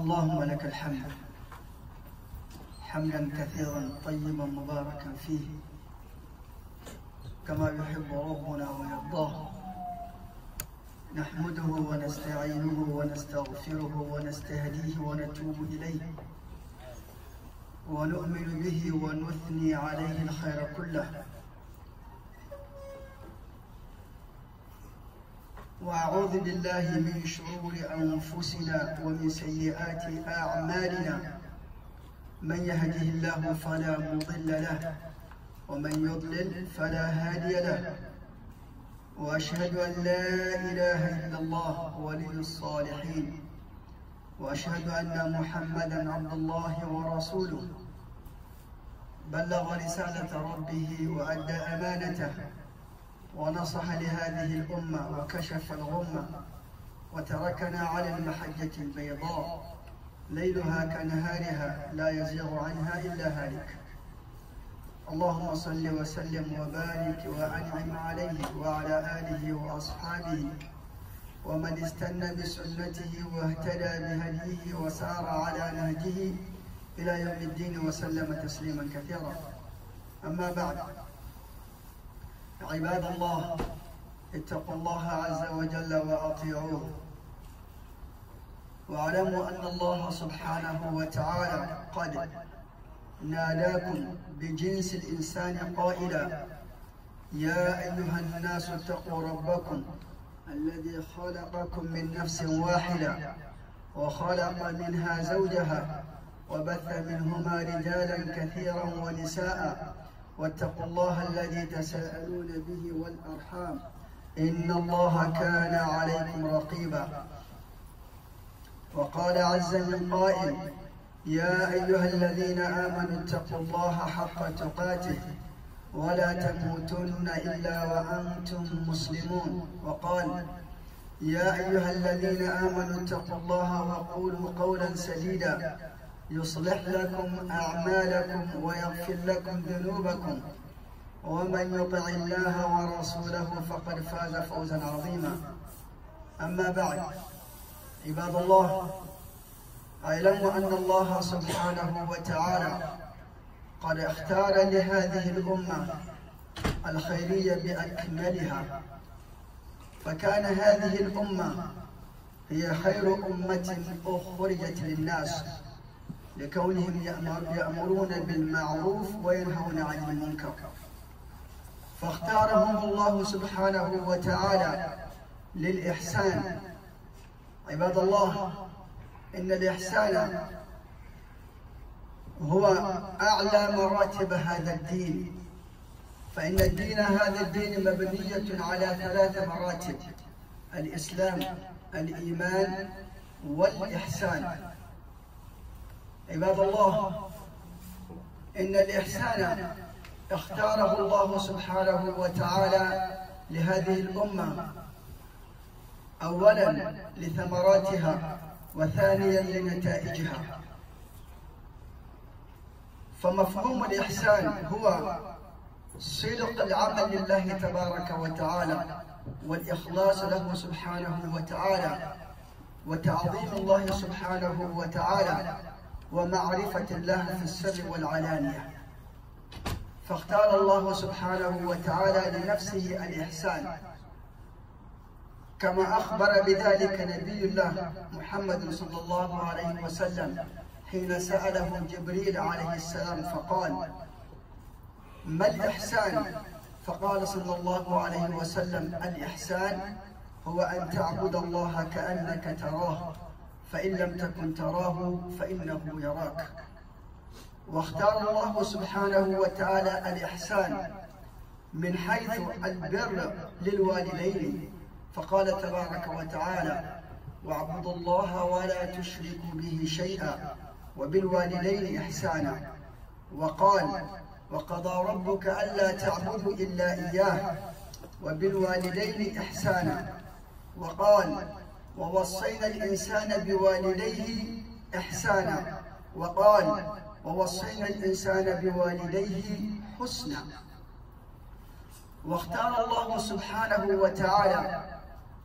اللهم لك الحمد حمدا كثيرا طيبا مباركا فيه كما يحب ربنا ويرضاه. نحمده ونستعينه ونستغفره ونستهديه ونتوب إليه ونؤمن به ونثني عليه الخير كله، وأعوذ بالله من شرور أنفسنا ومن سيئات أعمالنا. من يهده الله فلا مضل له ومن يضلل فلا هادي له، وأشهد أن لا إله إلا الله ولي الصالحين، وأشهد أن محمدًا عبد الله ورسوله، بلغ رسالة ربه وأدى أمانته ونصح لهذه الأمة وكشف الغمة، وتركنا على المحجة البيضاء ليلها كنهارها لا يزيغ عنها إلا هالك. اللهم صل وسلم وبارك وأنعم عليه وعلى آله وأصحابه ومن استنى بسنته واهتدى بهديه وسار على نهجه إلى يوم الدين وسلم تسليما كثيرا. أما بعد، عباد الله، اتقوا الله عز وجل وأطيعوه، واعلموا أن الله سبحانه وتعالى قد ناداكم بجنس الإنسان قائلا: يا أيها الناس اتقوا ربكم الذي خلقكم من نفس واحدة وخلق منها زوجها وبث منهما رجالا كثيرا ونساء، واتقوا الله الذي تساءلون به والأرحام إن الله كان عليكم رقيبا. وقال عز من قائل: يا أيها الذين آمنوا اتقوا الله حق تقاته ولا تموتن إلا وأنتم مسلمون. وقال: يا أيها الذين آمنوا اتقوا الله وقولوا قولا سديدا يصلح لكم أعمالكم ويغفر لكم ذنوبكم، ومن يطع الله ورسوله فقد فاز فوزا عظيما. أما بعد، عباد الله، اعلموا أن الله سبحانه وتعالى قد اختار لهذه الأمة الخيرية بأكملها، فكان هذه الأمة هي خير أمة أخرجت للناس لكونهم يأمرون بالمعروف وينهون عن المنكر، فاختارهم الله سبحانه وتعالى للإحسان. عباد الله، إن الإحسان هو أعلى مراتب هذا الدين، فإن هذا الدين مبني على 3 مراتب: الإسلام، الإيمان، والإحسان. عباد الله، إن الإحسان اختاره الله سبحانه وتعالى لهذه الأمة أولاً لثمراتها، وثانياً لنتائجها. فمفهوم الإحسان هو صدق العمل لله تبارك وتعالى والإخلاص له سبحانه وتعالى، وتعظيم الله سبحانه وتعالى، ومعرفة الله في السر والعلانية. فاختار الله سبحانه وتعالى لنفسه الإحسان، كما أخبر بذلك نبي الله محمد صلى الله عليه وسلم حين سأله جبريل عليه السلام فقال: ما الإحسان؟ فقال صلى الله عليه وسلم: الإحسان هو أن تعبد الله كأنك تراه، فإن لم تكن تراه فإنه يراك. واختار الله سبحانه وتعالى الإحسان من حيث البر للوالدين، فقال تبارك وتعالى: واعبدوا الله ولا تشركوا به شيئا وبالوالدين إحسانا. وقال: وقضى ربك ألا تعبدوا إلا إياه وبالوالدين إحسانا. وقال: ووصينا الإنسان بوالديه إحسانا. وقال: ووصينا الإنسان بوالديه حسنا. واختار الله سبحانه وتعالى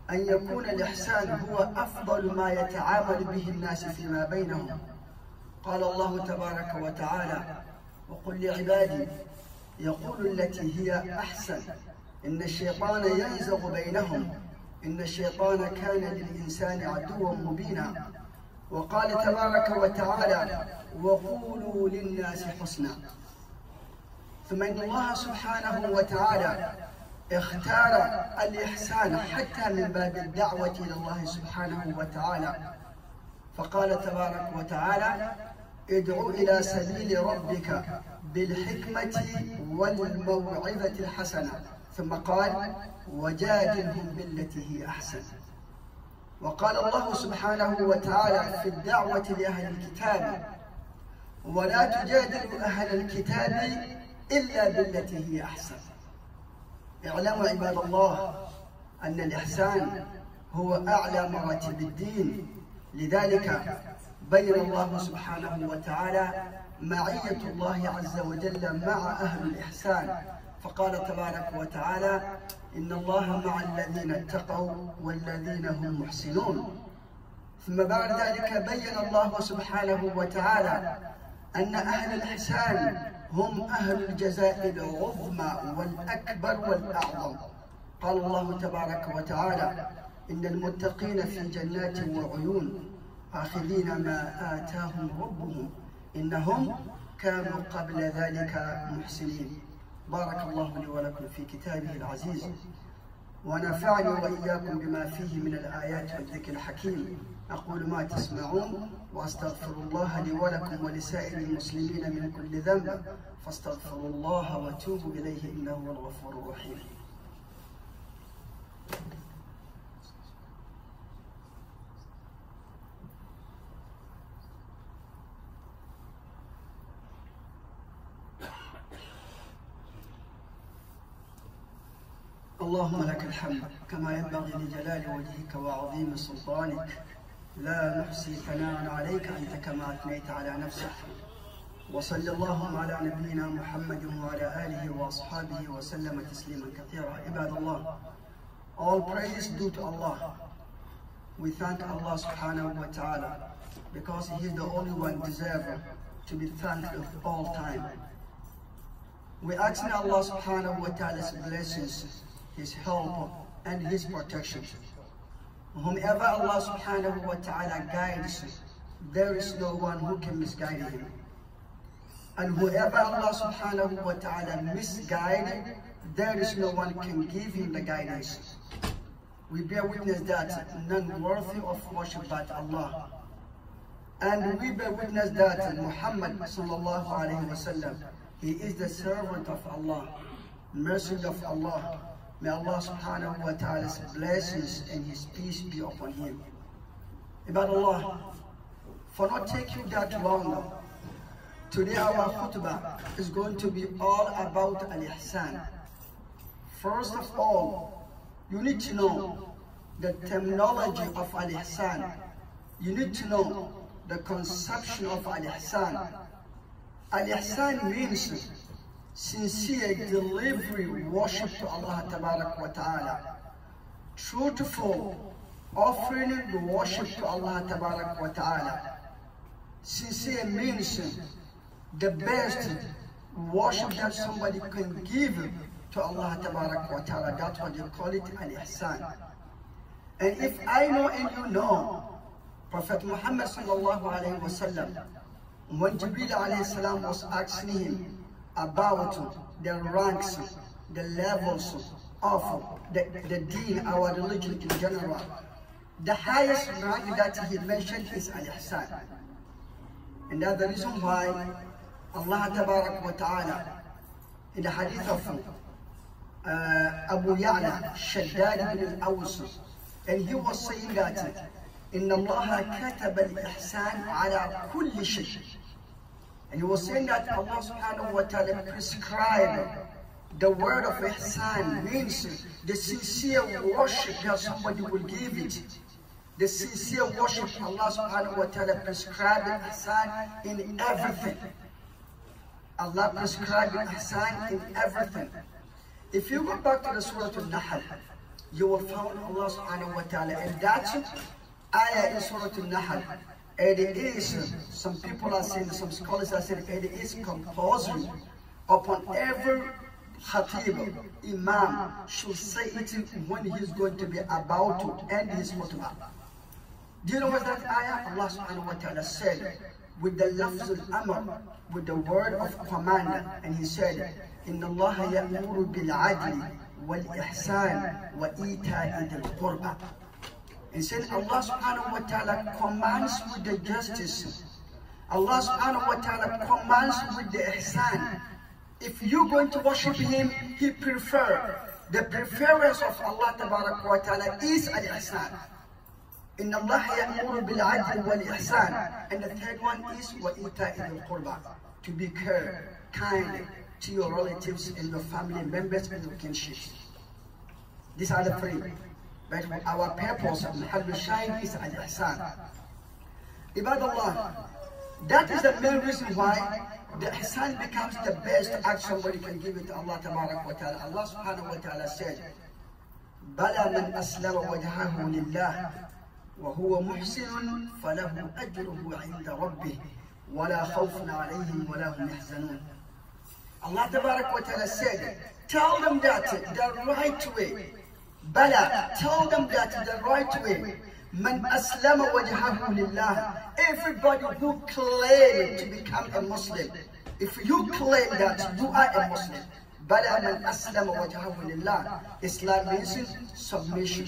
أن يكون الإحسان هو أفضل ما يتعامل به الناس فيما بينهم. قال الله تبارك وتعالى: وقل لعبادي يقولوا التي هي أحسن إن الشيطان ينزغ بينهم إن الشيطان كان للإنسان عدوا مبينا. وقال تبارك وتعالى: وقولوا للناس حسنا. ثم إن الله سبحانه وتعالى اختار الإحسان حتى من باب الدعوة إلى الله سبحانه وتعالى، فقال تبارك وتعالى: ادعو إلى سبيل ربك بالحكمة والموعظة الحسنة، ثم قال: وجادلهم بالتي هي أحسن. وقال الله سبحانه وتعالى في الدعوة لأهل الكتاب: ولا تجادلوا أهل الكتاب إلا بالتي هي أحسن. اعلموا عباد الله أن الإحسان هو أعلى مراتب الدين، لذلك بين الله سبحانه وتعالى معية الله عز وجل مع أهل الإحسان، فقال تبارك وتعالى: إن الله مع الذين اتقوا والذين هم محسنون. ثم بعد ذلك بين الله سبحانه وتعالى أن أهل الإحسان هم أهل الجزاء العظمى والأكبر والأعظم. قال الله تبارك وتعالى: إن المتقين في جنات وعيون آخذين ما آتاهم ربهم إنهم كانوا قبل ذلك محسنين. بارك الله لي ولكم في كتابه العزيز، ونفعني وإياكم بما فيه من الآيات والذكر الحكيم. أقول ما تسمعون وأستغفر الله لي ولكم ولسائر المسلمين من كل ذنب، فاستغفروا الله وتوبوا إليه إنه هو الغفور الرحيم. اللهم لك الحمد كما ينبغي لجلال وجهك وعظيم سلطانك، لا نحصي ثناء عليك أنت كما أثنيت على نفسك. وصلى اللهم على نبينا محمد وعلى آله وأصحابه وسلم تسليما كثيرا. عباد الله, all praise due to Allah. We thank Allah subhanahu wa ta'ala because He is the only one deserving to be thanked of all time. We ask Allah subhanahu wa ta'ala's blessings, His help and His protection. Whomever Allah subhanahu wa ta'ala guides, there is no one who can misguide him. And whoever Allah subhanahu wa ta'ala misguide, there is no one can give him the guidance. We bear witness that none worthy of worship but Allah. And we bear witness that Muhammad sallallahu alayhi wa sallam, he is the servant of Allah, messenger of Allah. May Allah subhanahu wa ta'ala's blessings and His peace be upon him. Ibad Allah, for not taking that long, today our khutbah is going to be all about al-ihsan. First of all, you need to know the terminology of al-ihsan. You need to know the conception of al-ihsan. Al-ihsan means sincere delivery worship to Allah Tabarak wa Ta'ala, truthful offering the worship to Allah Tabarak wa Ta'ala. Sincere means the best worship that somebody can give to Allah Tabarak wa Ta'ala. That's what they call it al-ihsan. And if I know and you know, Prophet Muhammad sallallahu alayhi wa sallam, when Jibreel alayhi salam was asking him about the ranks, the levels of the deen, our religion in general, the highest rank that he mentioned is al-ihsan. And that's the reason why Allah Tabarak wa Ta'ala, in the hadith of Abu Ya'la, Shaddad ibn al-Aws, and he was saying that إن الله كتب الإحسان على كل شيء. And he was saying that Allah subhanahu wa ta'ala prescribed the word of ihsan, means the sincere worship that somebody will give it. The sincere worship, Allah subhanahu wa ta'ala prescribed ihsan in everything. Allah prescribed ihsan in everything. If you go back to the Surah Al-Nahl, you will find Allah subhanahu wa ta'ala. And that's ayah in Surah Al-Nahl. It is, some people are saying, some scholars are saying, it is compulsory upon every khatib, imam, should say it when he's going to be about to end his khutbah. Do you know what that ayah? Allah subhanahu wa ta'ala said, with the lafzul amr, with the word of command, and he said, إِنَّ اللَّهَ يَأْمُرُ بِالْعَدْلِ وَالْإِحْسَانِ وَإِيتَاءِ ذِي الْقُرْبَى. And said Allah subhanahu wa ta'ala commands with the justice. Allah subhanahu wa ta'ala commands with the ihsan. If you're going to worship him, he the preference of Allah tabarak wa ta'ala is al-ihsan. إِنَّ اللَّهَ يَأْمُرُ بِالْعَدْلِ وَالْإِحْسَانِ. And the third one is وَإِيتَاءِ ذِي الْقُرْبَى. To be kind to your relatives and your family members and your kinships. These are the three. But our purpose of Mahal Shahid is al-ihsan. Ibadallah, that is the main reason why the ihsan becomes the best action somebody can give it to Allah tabarak wa ta'ala. Allah subhanahu wa ta'ala said, بَلَى مَنْ أَسْلَمَ وَجْهَهُ لِلَّهِ وَهُوَ مُحْسِنٌ فَلَهُ أَجْرُهُ عِنْدَ رَبِّهِ وَلَا خَوْفٌ عَلَيْهِمْ وَلَا هُمْ يَحْزَنُونَ. Allah tabarak wa ta'ala said, tell them that the right way. Bala, tell them that the right way. Man aslama wajhahu lillah. Everybody who claims to become a Muslim, if you claim that you are a Muslim, Bala man aslama wajhahu lillah. Islam means submission.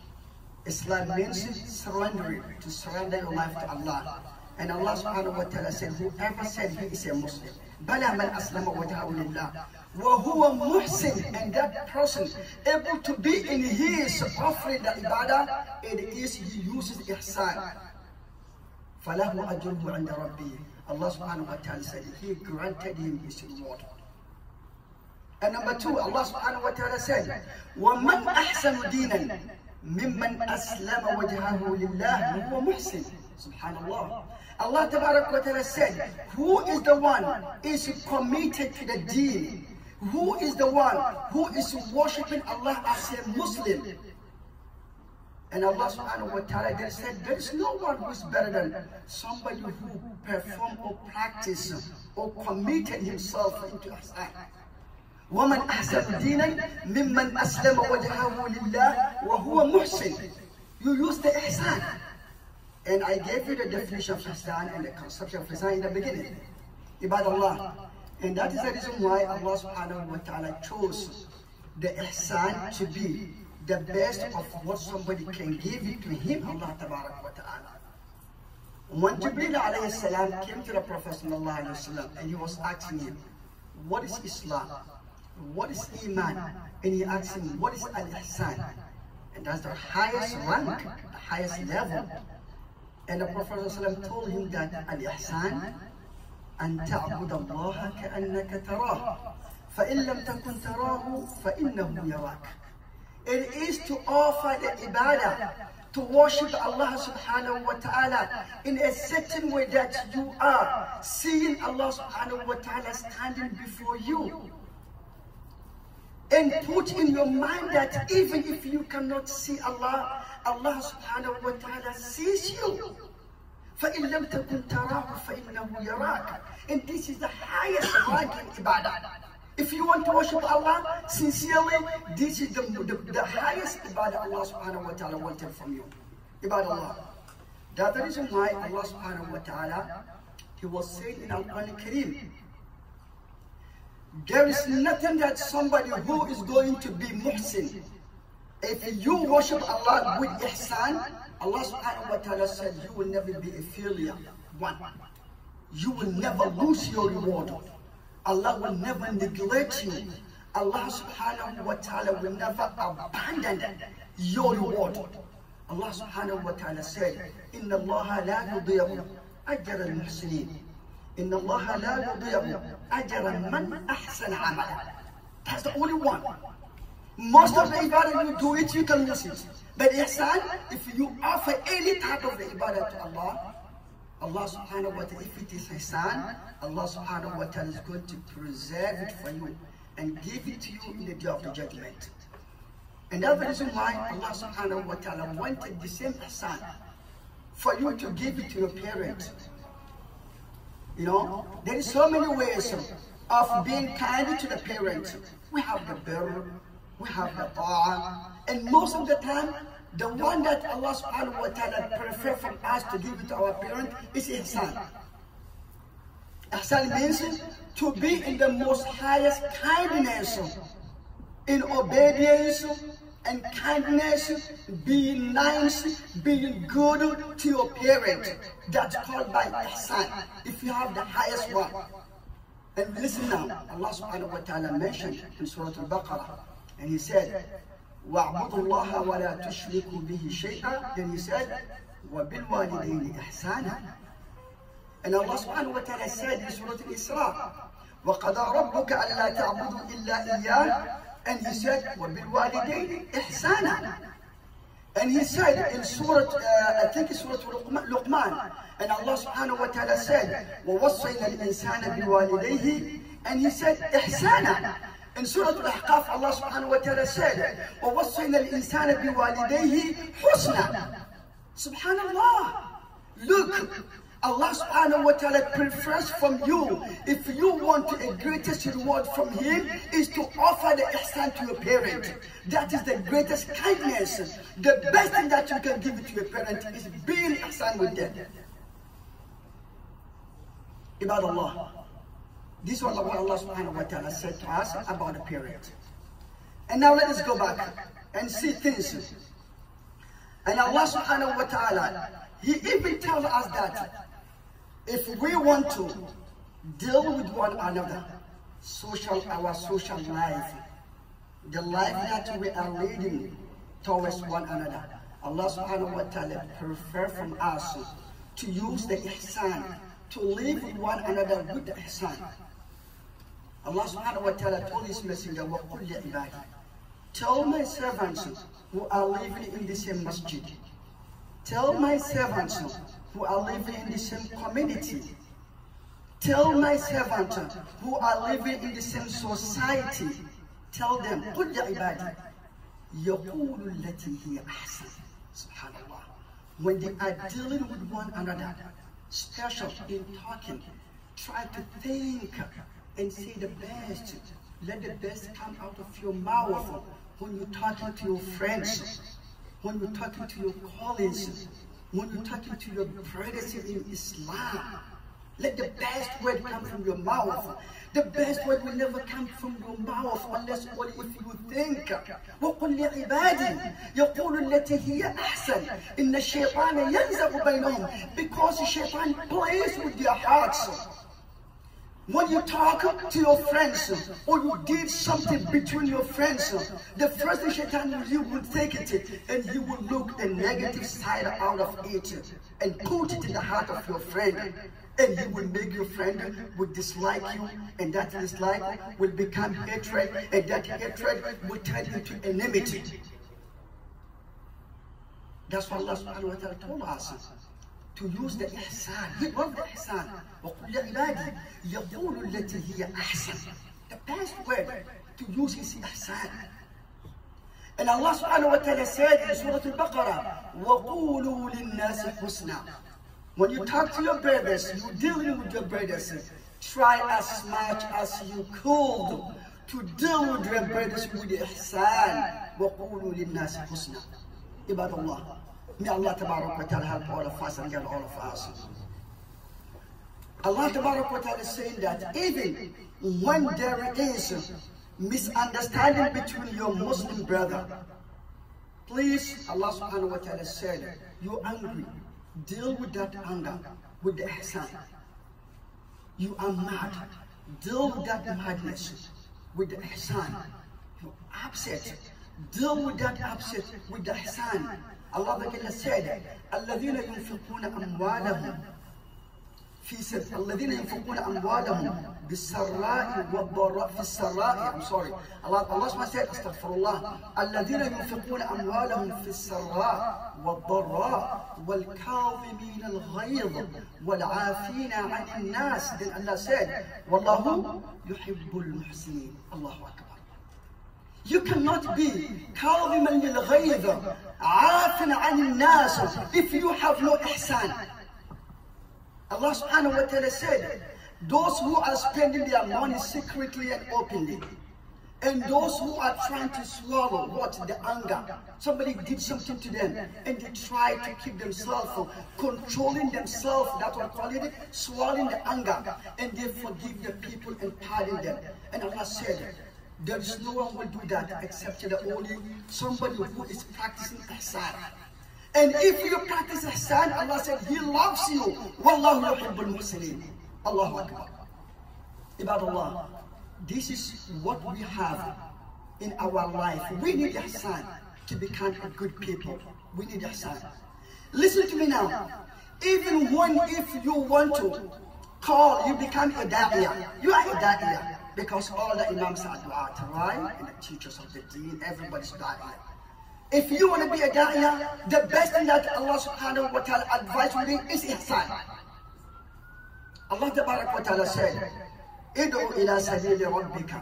Islam means surrendering, to surrender your life to Allah. And Allah subhanahu wa ta'ala said, whoever said he is a Muslim, Bala man aslama wajhahu lillah. وَهُوَ مُحْسِنٌ, and that person able to be in his offering the ibadah, it is he uses ihsan. فَلَهُ أَجْرُهُ عِنْدَ رَبِّهِ. Allah subhanahu wa ta'ala said he granted him his reward. And number two, Allah subhanahu wa ta'ala said, وَمَنْ أَحْسَنُ دِينًا مِمَّنْ أَسْلَمَ وَجْهَهُ لِلَّهِ وَهُوَ مُحْسِنٌ. Subhanallah. Allah tabarak wa ta'ala said, who is the one is committed to the deen? Who is the one who is worshipping Allah as a Muslim? And Allah subhanahu wa ta'ala then said, there is no one who is better than somebody who performed or practiced or committed himself into ihsan. وَمَنْ أَحْسَنُ دِينًا مِمَّنْ أَسْلَمَ وَجْهَهُ لِلَّهِ وَهُوَ مُحْسِنٌ. You use the ihsan. And I gave you the definition of ihsan and the conception of ihsan in the beginning. Ibadallah. And that is the reason why Allah subhanahu wa ta'ala chose the ihsan to be the best of what somebody can give it to him, Allah tabarak wa ta'ala. When Jibreel alayhi salam came to the Prophet sallallahu alayhi wa sallam, and he was asking him, what is Islam? What is Iman? And he asked him, what is al-ihsan? And that's the highest rank, the highest level. And the Prophet sallallahu alayhi wa sallam told him that al-ihsan أن تعبد الله كأنك تراه فإن لم تكن تراه فإنه يراك. It is to offer the ibadah, to worship Allah subhanahu wa ta'ala in a certain way that you are seeing Allah subhanahu wa ta'ala standing before you. And put in your mind that even if you cannot see Allah, Allah subhanahu wa ta'ala sees you. فَإِن لَمْ تَكُنْ تَرَاهُ فَإِنَّهُ يَرَاكَ. And this is the highest rank in ibadah. If you want to worship Allah sincerely, this is the highest ibadah Allah subhanahu wa ta'ala wanted from you. Ibadah. That's the reason why Allah subhanahu wa ta'ala, he was saying in Al-Quran Al-Kareem, there is nothing that somebody who is going to be muhsin, if you worship Allah with ihsan, Allah subhanahu wa ta'ala said you will never be a failure. One, you will never lose your reward. Allah will never neglect you. Allah subhanahu wa ta'ala will never abandon your reward. Allah subhanahu wa ta'ala said, Inna Allah la yudhi'u ajra al-muhsinin. Inna Allah la yudhi'u ajra man ahsana amala. That's the only one. Most of the ibadah you do it, you can lose it. But ihsan, if you offer any type of the ibadah to Allah, Allah subhanahu wa ta'ala, if it is ihsan, Allah subhanahu wa ta'ala is going to preserve it for you and give it to you in the day of the judgment. And that's the reason why Allah subhanahu wa ta'ala wanted the same ihsan for you to give it to your parents. You know, there is so many ways of being kind to the parents. We have the birr, we have the ta'ah, and most of the time, the one that Allah subhanahu wa ta'ala prefers from us to give it to our parents is ihsan. Ihsan means to be in the most highest kindness, in obedience and kindness, being nice, being good to your parent. That's called by ihsan, if you have the highest one. And listen now, Allah subhanahu wa ta'ala mentioned in Surah Al-Baqarah, and He said, وَاعْبُدُوا اللَّهَ وَلَا تُشْرِكُوا بِهِ شَيْئًا. Then He said, وَبِالْوَالِدَيْنِ إِحْسَانًا. And Allah subhanahu wa ta'ala said in Surah Al-Isra, وَقَضَى رَبُّكَ أَلَّا تَعْبُدُوا إِلَّا إِيَّاهُ. And He said, وَبِالْوَالِدَيْنِ إِحْسَانًا. And He said in Surah, I think it's Surah Luqman, and Allah subhanahu wa ta'ala said, وَوَصَّيْنَا الْإِنسَانَ بِوَالِدَيْهِ. And He said, إِحْسَانًا. In Surah Al-Ahqaf, Allah subhanahu wa ta'ala said, وَوَصَّيْنَا الْإِنسَانَ بِوَالِدَيْهِ حُسْنًا. Subhanallah. Look, Allah subhanahu wa ta'ala prefers from you, if you want the greatest reward from Him, is to offer the ihsan to your parent. That is the greatest kindness. The best thing that you can give it to your parent is being ihsan with them. Ibad Allah. This is what Allah subhanahu wa ta'ala said to us about the parent. And now let us go back and see things. And Allah subhanahu wa ta'ala, He even tells us that if we want to deal with one another, our social life, the life that we are leading towards one another, Allah subhanahu wa ta'ala prefers from us to use the ihsan, to live with one another with the ihsan. Allah subhanahu wa ta'ala told His messenger, وَقُلْ لِعِبَادِي. Tell my servants who are living in the same masjid, tell my servants who are living in the same community, tell my servants who are living in the same society, tell them, قُلْ لِعِبَادِي يَقُولُ الَّتِي هِيَ أَحْسَنُ. Subhanallah. When they are dealing with one another, special in talking, try to think and say the best. Let the best come out of your mouth when you're talking to your friends, when you're talking to your colleagues, when you're talking to your brothers in Islam. Let the best word come from your mouth. The best word will never come from your mouth unless only if you think. وَقُلْ لِعِبَادِي يَقُولُ الَّتِي هِيَ أَحْسَنُ إِنَّ الشَّيْطَانَ يَنزَغُ بَيْنَهُم. Because the shaitan plays with their hearts. When you talk to your friends, or you did something between your friends, the first thing Shaitan will do will take it, and he will look the negative side out of it, and put it in the heart of your friend. And he will make your friend will dislike you, and that dislike will become hatred, and that hatred will turn into enmity. That's what Allah subhanahu wa ta'ala told us. To use the ihsan. He wants the ihsan. وَقُلْ لِعِبَادِي يَقُولُ الَّتِي هِيَ أَحْسَنُ. The best word to use is ihsan. And Allah subhanahu wa ta'ala said in Surah Al-Baqarah, وَقُولُوا لِلنَّاسِ حُسْنًا. When you talk to your brothers, you're dealing with your brothers, try as much as you could to deal with your brothers with ihsan. وَقُولُوا لِلنَّاسِ حُسْنًا. Ibad Allah. May Allah Tabarak wa Ta'ala help all of us and get all of us. Allah Tabarak wa Ta'ala is saying that even when there is misunderstanding between your Muslim brother, please, Allah Subhanahu wa Ta'ala said, you're angry, deal with that anger with the ihsan. You are mad, deal with that madness with the ihsan. You're upset, deal with that upset with the ihsan. Allah said, الذين ينفقون أموالهم الذين ينفقون أموالهم بالسراء والضراء في السراء. I'm sorry. Allah said, Astaghfirullah. الذين ينفقون أموالهم في السراء والضراء والكاظمين الغيظ والعافين عن الناس. Then Allah said, والله يحب المحسنين. Allahu Akbar. You cannot be كاظما للغيظ عافٍ عن الناس if you have no ihsan. Allah subhanahu wa ta'ala said, those who are spending their money secretly and openly, and those who are trying to swallow the anger. Somebody did something to them and they try to keep themselves from controlling themselves, that's what I call it, swallowing the anger, and they forgive the people and pardon them. And Allah said, there is no one will do that except only somebody who is practicing ihsan. And if you practice ihsan, Allah said, He loves you. Wallahu yuhibbul muhsinin. Allahu Akbar. Ibadallah, this is what we have in our life. We need ihsan to become a good people. We need ihsan. Listen to me now. Even if you want to call, you become a da'iyah. You are a da'iyah. Because all the imams are du'at, right? And the teachers of the deen, everybody's da'iyah. If you want to be a da'iyah, the best thing that Allah subhanahu wa ta'ala advises you is ihsan. Allah tabarak wa ta'ala said, ادعو إلى سبيل ربك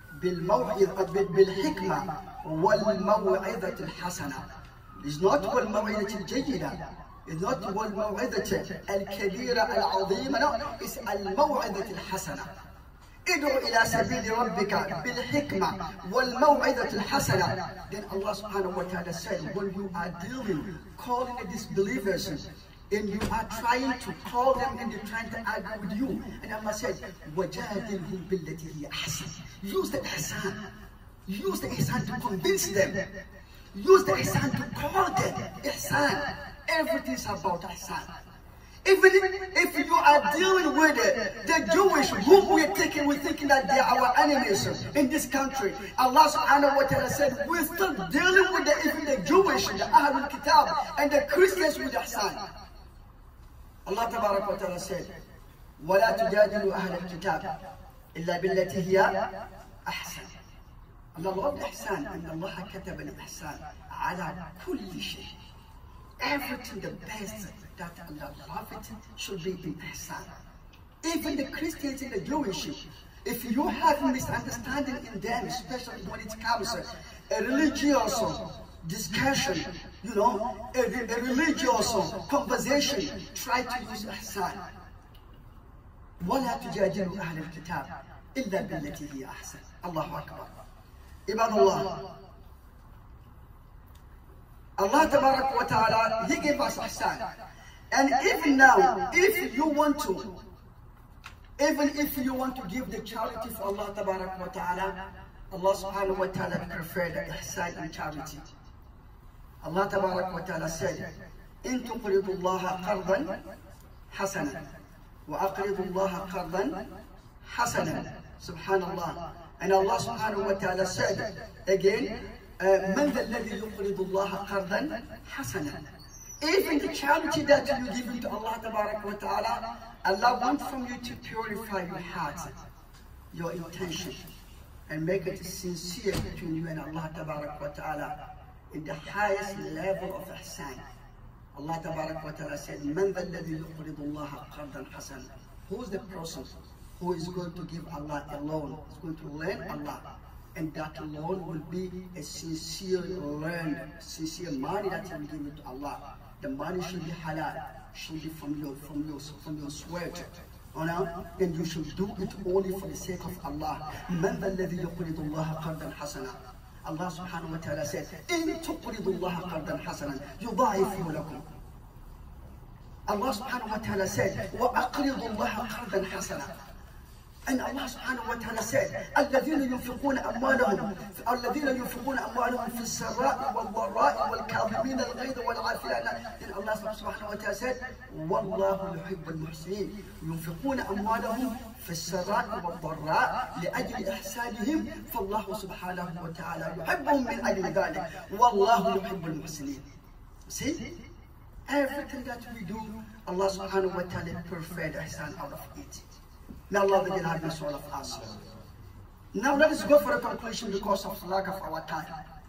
بالحكمة والموعظة الحسنة. It's not والموعظة الجيدة. It's not والموعظة الكبيرة العظيمة. No, it's الموعظة الحسنة. ادعو إلى سبيل ربك بالحكمة والموعظة الحسنة. Then Allah subhanahu wa ta'ala said, when you are calling the disbelievers, and you are trying to call them and they're trying to argue with you, and Allah said, وَجَادِلْهُمْ بِالَّتِي هِيَ أَحْسَنُ. Use the ihsan. Use the ihsan to convince them. Use the ihsan to call them. Ihsan. Everything is about ihsan. Even if you are dealing with the Jewish whom we're thinking that they are our enemies in this country, Allah subhanahu wa ta'ala said, we're still dealing with even the Jewish, the Ahlul Kitab, and the Christians with ihsan. Allah tabarak wa ta'ala said, وَلَا تُجَادِلُوا أَهْلَ الْكِتَابِ إِلَّا بِالَّتِي هِيَ أَحْسَنُ. Allah loved ihsan, and Allah كتب الإحسان على كل شيء. Everything, the best that Allah loves it should be in ihsan. Even the Christians and the Jewish, if you have misunderstanding in them, especially when it comes to a religious discussion, a religious conversation, try to use ihsan. وَلَا تُجَادِلُوا أَهْلَ الْكِتَابِ إِلَّا بِالَّتِي هِيَ أَحْسَنُ. Allahu Akbar. Ibadallah. Allah tabarak wa ta'ala, He gave us ihsan. And even now, if you want to give the charity for Allah tabarak wa ta'ala, Allah subhanahu wa ta'ala preferred ihsan and charity. Allah tabarak wa ta'ala said, إِن تُقْرِضُوا اللَّهَ قَرْضًا حَسَنًا وَأَقْرِضُوا اللَّهَ قَرْضًا حَسَنًا. Subhanallah. And Allah subhanahu wa ta'ala said again, من ذا الذي يقرض الله قرضا حسنا. Even the charity that you give to Allah tabarak wa ta'ala, Allah wants from you to purify your heart, your intention, and make it sincere between you and Allah tabarak wa ta'ala in the highest level of ihsan. Allah tabarak wa ta'ala said, من ذا الذي يقرض الله قرضا حسنا. Who is the person who is going to give Allah a loan, is going to lend Allah? And that loan will be a sincere loan, sincere money that you will give it to Allah. The money should be halal, should be from your sweat. And you should do it only for the sake of Allah. من ذا الذي يقرض الله قرضا حسنا. Allah subhanahu wa ta'ala said, إن تقرضوا الله قرضا حسنا يضاعفه لكم. Allah subhanahu wa ta'ala said, وأقرضوا الله قرضا حسنا. And Allah subhanahu wa ta'ala said, الذين ينفقون أموالهم في السراء والضراء والكاظمين الغيظ والعافين. And Allah subhanahu wa ta'ala said, والله يحب المحسنين. ينفقون أموالهم في السراء والضراء لأجل إحسانهم فالله سبحانه وتعالى يحبهم من أجل ذلك والله يحب المحسنين. See, everything that we do, Allah subhanahu wa ta'ala preferred ihsan out of it. May Allah begin having all of us. Now let us go for a conclusion because of lack of our time.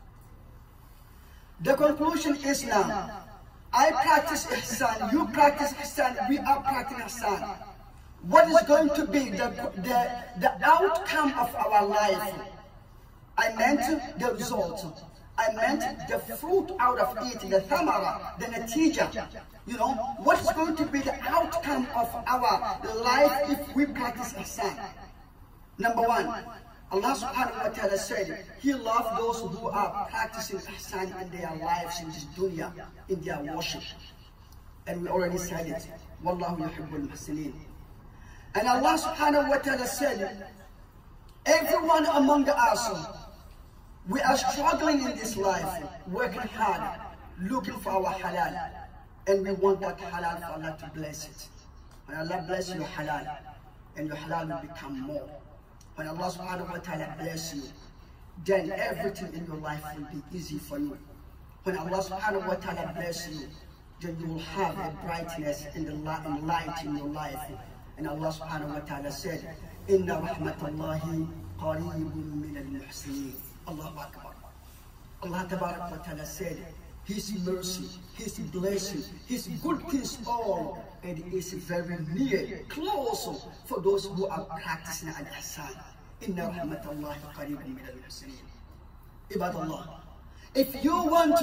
The conclusion is now, I practice ihsan, you practice ihsan, we are practicing ihsan. What is going to be the outcome of our life? I meant the result. I meant the fruit out of it, the thamara, the natija. You know, what's going to be the outcome of our life if we practice ihsan? Number one, Allah subhanahu wa ta'ala said, He loves those who are practicing ihsan in their lives in this dunya, in their worship. And we already said it. Wallahu yuhibbul muhsinin. And Allah subhanahu wa ta'ala said, everyone among us, we are struggling in this life, working hard, looking for our halal. And we want that halal for Allah to bless it. When Allah bless your halal, and your halal will become more. When Allah subhanahu wa ta'ala bless you, then everything in your life will be easy for you. When Allah subhanahu wa ta'ala bless you, then you will have a brightness in the light in your life. And Allah subhanahu wa ta'ala said, Inna rahmatallahi qareebun min al-muhsinin. Allahu Akbar. Allah tabarak wa ta'ala said, His mercy, His blessing, His good things all, and it is very near, close for those who are practicing al-ihsan. Inna rahmatallahi qareebun min al-muhsinin. Ibadallah, if you want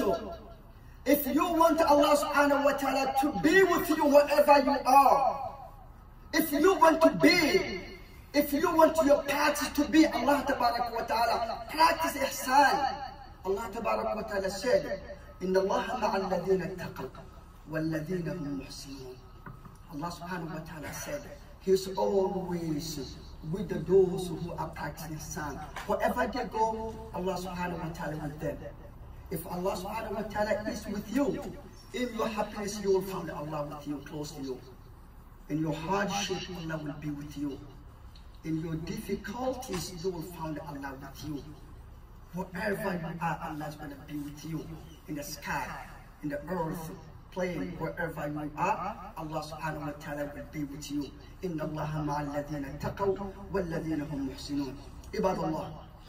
Allah subhanahu wa ta'ala to be with you wherever you are, if you want your practice to be Allah tabarak wa ta'ala, practice ihsan. Allah tabarak wa ta'ala said, Inna Allah ma'al ladhina taqaw wal ladhina hum muhsinun. Allah subhanahu wa ta'ala said, He's always with those who are practicing ihsan. Wherever they go, Allah subhanahu wa ta'ala with them. If Allah subhanahu wa ta'ala is with you, in your happiness you will find Allah with you, close to you. In your hardship, Allah will be with you. In your difficulties, you will find Allah with you. Wherever you are, Allah is going to be with you. In the sky, in the earth, plane, wherever you are, Allah subhanahu wa ta'ala will be with you. Inna Allaha ma'al ladhina taqaw wal ladhina hum muhsinun. Ibadallah.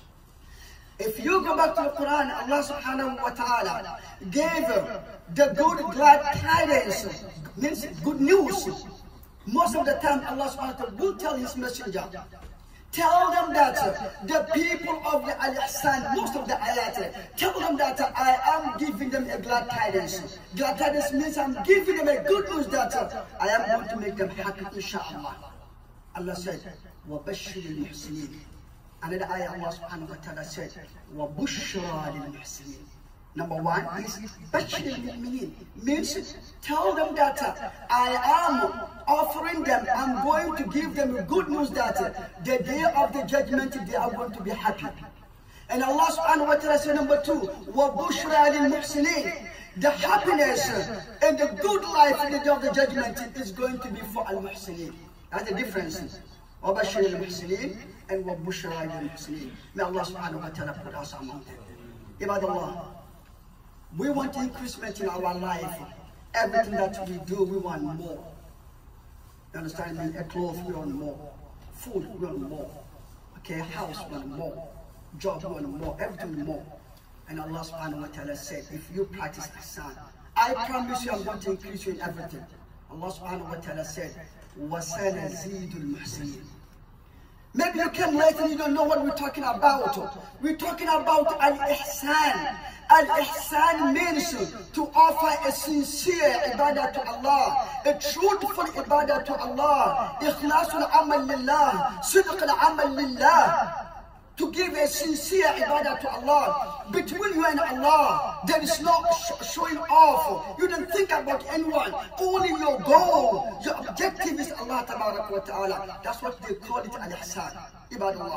If you go back to the Quran, Allah subhanahu wa ta'ala gave the good, glad tidings, means good news. Most of the time, Allah subhanahu wa ta'ala will tell His messenger, tell them that the people of the al-ihsan, most of the ayat, tell them that I am giving them a glad tidings. Glad tidings means I'm giving them a good news that I am going to make them happy, inshallah. Allah said, وَبَشِّرِ الْمُحْسِنِينَ. Another ayah, Allah subhanahu wa ta'ala said, وَبُشْرَى لِلْمُحْسِنِينَ. Number one is بَشِّرِ الْمُؤْمِنِينَ, means tell them that I am offering them, I'm going to give them good news that the day of the judgment they are going to be happy. And Allah subhanahu wa ta'ala said number two, وَبُشْرَى لِلْمُحْسِنِينَ. The happiness and the good life in the day of the judgment is going to be for al-muhsinin. That's the difference. وَبَشِّرِ الْمُحْسِنِينَ and وَبُشْرَى لِلْمُحْسِنِينَ. May Allah subhanahu wa ta'ala put us among them. Ibadallah, we want increasement in our life. Everything that we do, we want more. You understand me? A clothes, we want more. Food, we want more. Okay, a house, we want more. Job, we want more. Everything more. And Allah subhanahu wa ta'ala said, if you practice ihsan, I promise you I'm going to increase you in everything. Allah subhanahu wa ta'ala said, وَسَنَزِيدُ الْمُحْسِنِينَ. Maybe you came late and you don't know what we're talking about. We're talking about al-ihsan. Al-ihsan means to offer a sincere ibadah to Allah, a truthful ibadah to Allah, ikhlasul amal lillah, sidq al-amal lillah. To give a sincere ibadah to Allah. Between you and Allah, there is no showing off. You don't think about anyone. Only your goal, your objective is Allah tabarak wa ta'ala. That's what they call it al-ihsan. Ibadallah.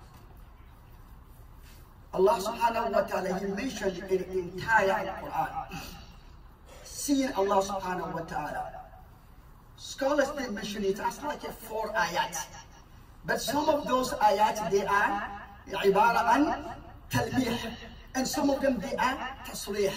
Allah subhanahu wa ta'ala, He mentioned in the entire Quran. Seeing Allah subhanahu wa ta'ala. Scholars, they mention it as like a 4 ayat. But some of those ayat, they are عبارة عن تلميح, and some of them they are تصريح.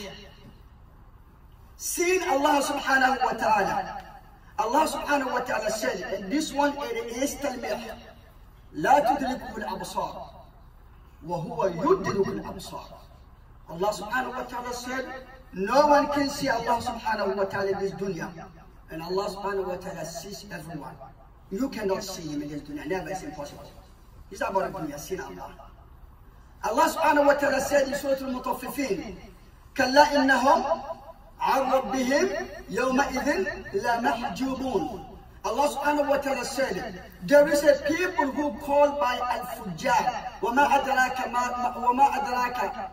Seeing Allah subhanahu wa ta'ala, Allah subhanahu wa ta'ala said, and this one it is تلميح, لا تدركه الأبصار وهو يدرك الأبصار. Allah subhanahu wa ta'ala said, no one can see Allah subhanahu wa ta'ala in this dunya, and Allah subhanahu wa ta'ala sees everyone. You cannot see Him in this dunya, never, it's impossible. It's about a dunya, seeing Allah. Allah subhanahu wa ta'ala said in Surah Al-Mutaffifin, كَلَّا إِنَّهُمْ عَنْ رَبِّهِمْ يَوْمَئِذٍ لَمَحْجُوبُونَ. Allah subhanahu wa ta'ala said, there is a people who call by Al-Fujjar. وَمَا أَدْرَاكَ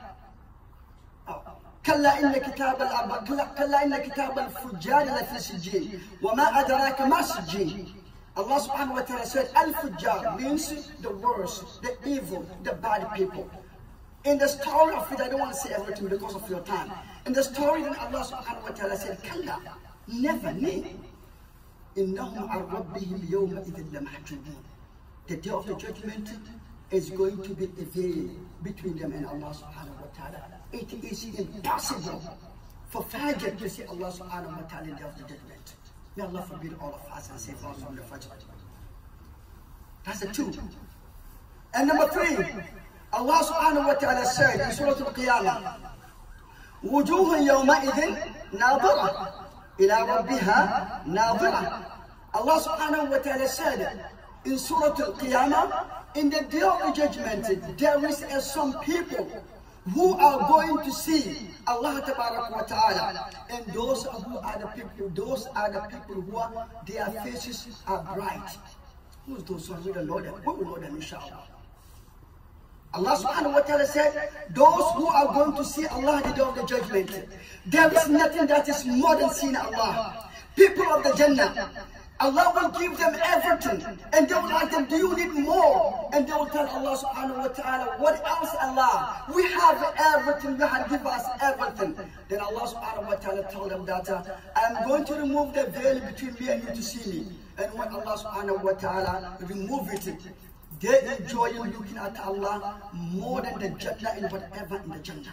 كلا إن كتاب الفجار لفي سجين وما أدراك ما سجين. Allah subhanahu wa ta'ala said Al-Fujjar means the worst, the evil, the bad people. In the story of it, I don't want to say everything because of your time. In the story, then Allah subhanahu wa ta'ala said, Kalla, never, إِنَّهُمْ عَنْ رَبِّهِمْ يَوْمَئِذٍ لَمَحْجُوبُونَ. The day of the judgment is going to be a veil between them and Allah subhanahu wa ta'ala. It is impossible for Fajr to see Allah subhanahu wa ta'ala in the day of the judgment. May Allah forbid all of us and save us from the Fajr. That's the two. And number three, Allah subhanahu wa ta'ala said in Surah Al-Qiyamah, وُجُوهٌ يَوْمَئِذٍ نَاظِرَةٌ إِلَىٰ رَبِّهَا نَاظِرَةٌ. Allah subhanahu wa ta'ala said in Surah Al-Qiyamah, in the day of the judgment, there is some people who are going to see Allah wa ta'ala, and those who are the people, who are, their faces are bright. Who's those ones? We don't know them. We will know them inshallah. Allah subhanahu wa ta'ala said, those who are going to see Allah the day of the judgment, there is nothing that is more than seeing Allah. People of the Jannah, Allah will give them everything, and they will ask them, do you need more? And they will tell Allah subhanahu wa ta'ala, what else Allah? We have everything, you have given us everything. Then Allah subhanahu wa ta'ala told them that, I'm going to remove the veil between me and you to see me. And when Allah subhanahu wa ta'ala remove it, they enjoy looking at Allah more than the Jannah and whatever in the Jannah.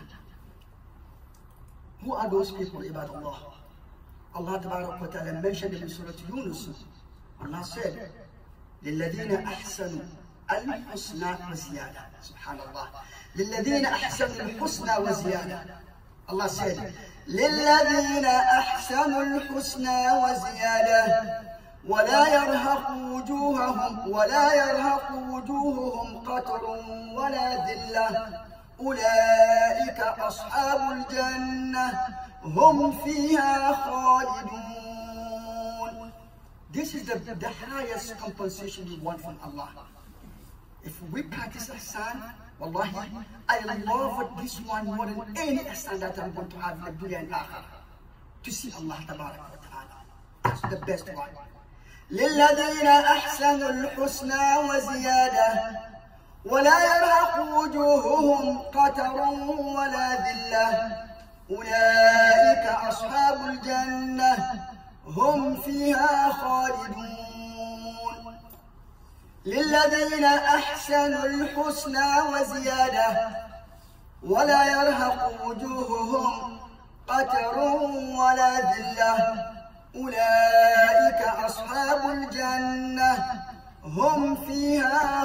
Who are those people, ibad Allah? Allah wa ta'ala mentioned in Surah Yunus. Allah said, لِلَّذِينَ أَحْسَنُوا الْحُسْنَى وَزِيَادَةً. Subhanallah. لِلَّذِينَ أَحْسَنُوا الْحُسْنَى وَزِيَادَةً. Allah said, لِلَّذِينَ أَحْسَنُوا الْحُسْنَى وَزِيَادَةً ولا يرهق وجوههم قتر ولا ذلة أولئك أصحاب الجنة هم فيها خالدون. This is the highest compensation we want from Allah. If we practice ihsan, wallahi, I love this one more than any ihsan that I'm going to have in the dunya and akhirah. To see Allah tabarak wa ta'ala. That's the best one. للذين أحسنوا الحسنى وزيادة ولا يرهق وجوههم قتر ولا ذلة أولئك أصحاب الجنة هم فيها خالدون. للذين أحسنوا الحسنى وزيادة ولا يرهق وجوههم قتر ولا ذلة أولئك أصحاب الجنة هم فيها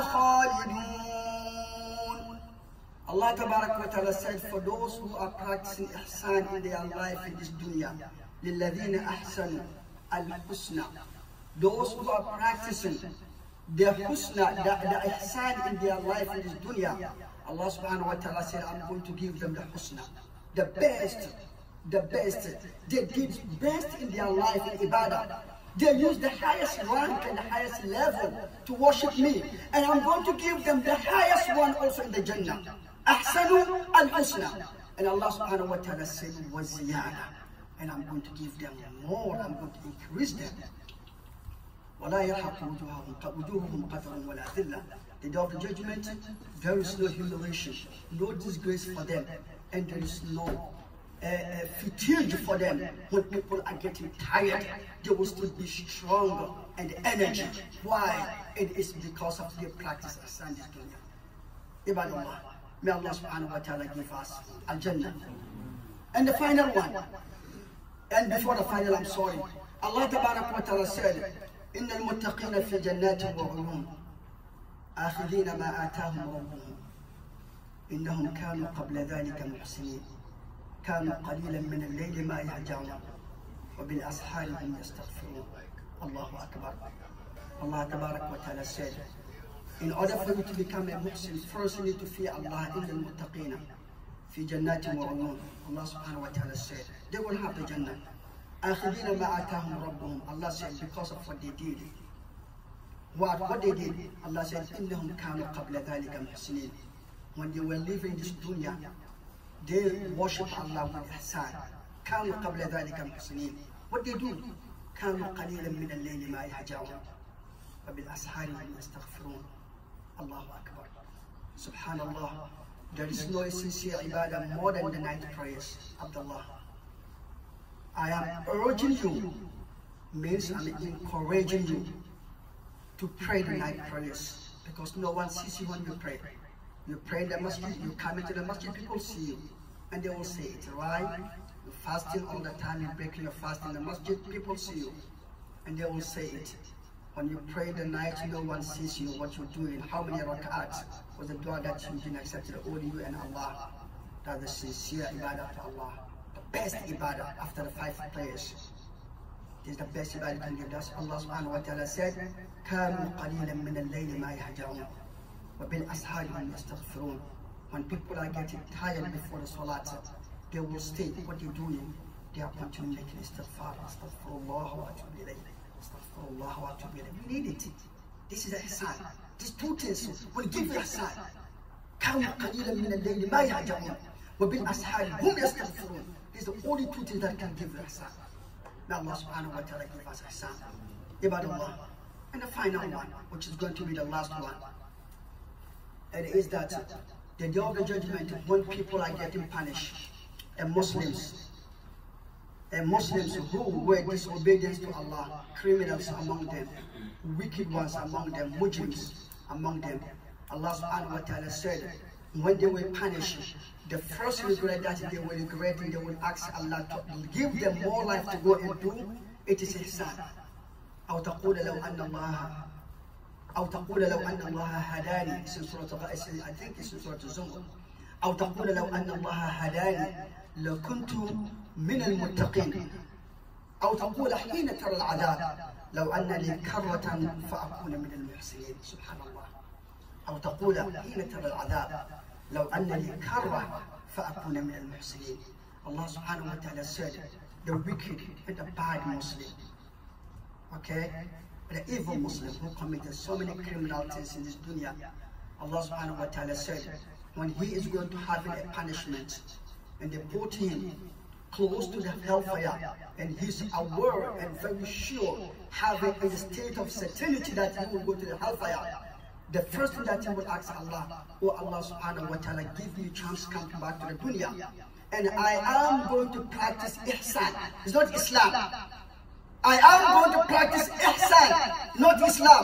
خالدون. Allah Tabarak wa Ta'ala said, for those who are practicing ihsan in their life in this dunya, لِلَّذِينَ أَحْسَنُوا الْحُسْنَى, those who are practicing the husna, the ihsan in their life in this dunya, Allah subhanahu wa ta'ala said, I'm going to give them the husna, the best. They did best in their life in ibadah. They used the highest rank and the highest level to worship me. And I'm going to give them the highest one also in the Jannah. Ahsanu al-husna. And Allah subhanahu wa ta'ala said, waziyada. And I'm going to give them more. I'm going to increase them. وَلَا يَرْحَقُ وُجُوهُهُمْ قَتَرٌ وَلَا ذِلَّةٌ. The day of the judgment, there is no humiliation, no disgrace for them, and there is no fatigue for them. When people are getting tired, they will still be stronger and energy. Why? It is because of their practice of Sunday dunya. Ibadallah, may Allah subhanahu wa ta'ala give us al-Jannah. And the final one, and before the final, I'm sorry, Allah tabarak wa ta'ala said, إن المتقين في جنات وعيون آخذين ما آتاهم ربهم إنهم كانوا قبل ذلك محسنين كانوا قليلا من الليل ما يهجعون وبالأسحار هم يستغفرون. الله أكبر. Allah Tabarak wa Ta'ala said, In order for you to become a Muslim, first you need to fear Allah. إِنَّ الْمُتَّقِينَ فِي جَنَّاتٍ وَعُيُونٍ. Allah subhanahu wa ta'ala said, they will have the Jannah. آخِذِينَ مَا آتَاهُمْ رَبُّهُم. Allah said, because of what they did. What they did? Allah said, إِنَّهُمْ كَانُوا قَبْلَ ذَلِكَ مُحْسِنِينَ. When they were living this dunya, they worship Allah with ihsan. كَانُوا قَبْلَ ذَلِكَ مُحْسِنِينَ. What they do? كَانُوا قَلِيلًا مِنَ اللَّيْلِ مَا يَهْجَعُونَ وَبِالْأَسْحَارِ هُمْ يَسْتَغْفِرُونَ. Allahu Akbar. Subhanallah. There is no sincere ibadah more than the night prayers. Abdullah, I am urging you, means I'm encouraging you to pray the night prayers, because no one sees you when you pray. You pray in the masjid, you come into the masjid, people see you, and they will say, it's right, you're fasting all the time, you're breaking your fast in the masjid, people see you, and they will say it. When you pray the night, no one sees you, what you're doing, how many rak'ats was the dua that you've been accepted, only you and Allah. That's the sincere ibadah to Allah. The best ibadah after the 5 prayers. This is the best ibadah you can give. That's Allah subhanahu wa ta'ala said, كَانُوا قَلِيلًا مِنَ اللَّيْلِ مَا يَهْجَعُونَ وَبِالْأَسْحَارِ هُمْ يَسْتَغْفِرُونَ. When people are getting tired before the salat, they will state what they're doing. They are continuing making istighfar. Astaghfirullah wa atubu ilayh. Astaghfirullah wa atubu ilayh. We need it. This is a ihsan. These 2 things will give you ihsan. كَانُوا قَلِيلًا مِنَ اللَّيْلِ مَا يَهْجَعُونَ وَبِالْأَسْحَارِ هُمْ يَسْتَغْفِرُونَ. These are the only 2 things that can give you ihsan. May Allah subhanahu wa ta'ala give us ihsan. Ibadallah. And the final one, which is going to be the last one, and it is that the day of the judgment, when people are getting punished, and Muslims who were disobedient to Allah, criminals among them, wicked ones among them, mujrims among them, Allah subhanahu wa ta'ala said, when they were punished, the first regret that they will regret, and they will ask Allah to give them more life to go and do, it is ihsan. أو تقول لو أن الله هداني. I think it's in Surah Zumar. أو تقول لو أن الله هداني لكنت من المتقين. أو تقول حين ترى العذاب لو أن لي كرة فأكون من المحسنين. سبحان الله. أو تقول حين ترى العذاب لو أن لي كرة فأكون من المحسنين. Allah subhanahu wa ta'ala said, the wicked and the bad Muslim, okay, the evil Muslim who committed so many criminal things in this dunya, Allah subhanahu wa ta'ala said, when he is going to have a punishment, and they put him close to the hellfire, and he's aware and very sure, having a state of certainty that he will go to the hellfire, the first thing that he will ask Allah, oh Allah subhanahu wa ta'ala, give me a chance to come back to the dunya, and I am going to practice ihsan. It's not Islam. I am going to practice ihsan, not Islam.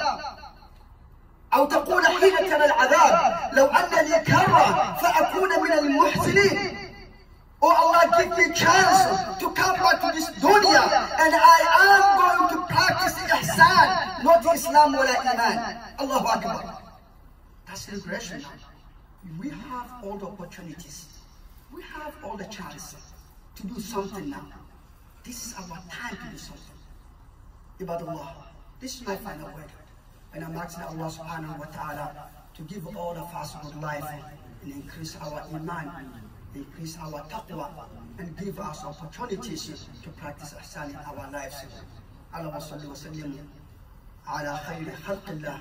أو تقول حين ترى العذاب لو أن لي كرة فأكون من المحسنين. Oh Allah, give me chance to come back to this dunya, and I am going to practice ihsan, not Islam wala iman. Allahu Akbar. That's regression now. We have all the opportunities. We have all the chances to do something now. This is our time to do something. Ibadallah, this is my final word. And I'm asking Allah subhanahu wa ta'ala to give all of us good life and increase our iman, increase our taqwa, and give us opportunities to practice ihsan in our lives. Allahumma salli wa sallim ala khayri khalqillah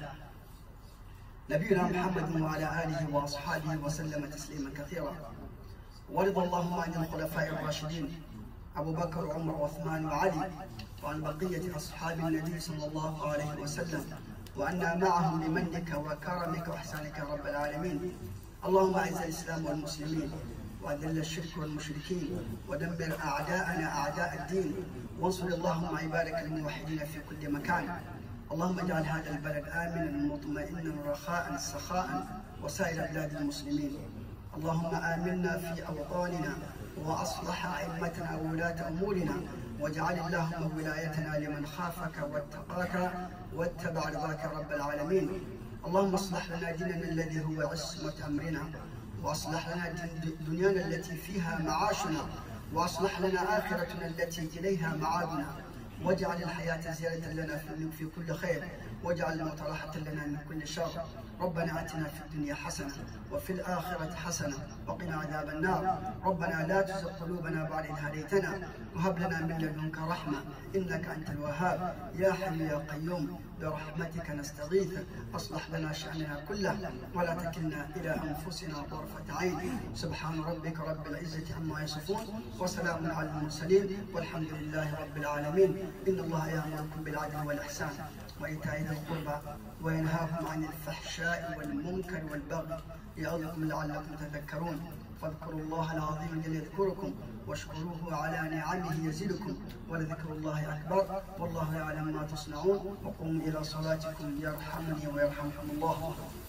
نبينا محمد وعلى آله وأصحابه وسلم تسليما كثيرا. ورضى اللهم عن الخلفاء الراشدين أبو بكر وعمر وعثمان وعلي، وعن بقية أصحاب النبي صلى الله عليه وسلم، وأنا معهم بمنك وكرمك وإحسانك يا رب العالمين. اللهم أعز الإسلام والمسلمين، وأذل الشرك والمشركين، ودمر أعداءنا أعداء الدين، وانصر اللهم عبادك الموحدين في كل مكان. اللهم اجعل هذا البلد آمنا مطمئنا رخاء سخاء وسائر بلاد المسلمين. اللهم آمنا في أوطاننا، وأصلح أئمتنا وولاة أمورنا، واجعل اللهم ولايتنا لمن خافك واتقاك واتبع رضاك رب العالمين. اللهم اصلح لنا ديننا الذي هو عصمة أمرنا، وأصلح لنا دنيانا التي فيها معاشنا، وأصلح لنا آخرتنا التي إليها معادنا، واجعل الحياة زيادة لنا في كل خير، واجعل الموت راحة لنا من كل شر. ربنا آتنا في الدنيا حسنة وفي الآخرة حسنة وقنا عذاب النار. ربنا لا تزغ قلوبنا بعد إذ هديتنا وهب لنا من لدنك رحمة إنك أنت الوهاب. يا حي يا قيوم برحمتك نستغيث أصلح لنا شأننا كله ولا تكلنا إلى أنفسنا طرفة عين. سبحان ربك رب العزة عما يصفون وسلام على المرسلين والحمد لله رب العالمين. إن الله يأمركم بالعدل والإحسان وإيتاء ذي القربى وينهاكم عن الفحشاء والمنكر والبغي يعظكم لعلكم تذكرون. فاذكروا الله العظيم الذي يذكركم واشكروه على نعمه يزدكم ولذكر الله أكبر والله يعلم ما تصنعون. وقوموا إلى صلاتكم يرحمني ويرحمكم الله.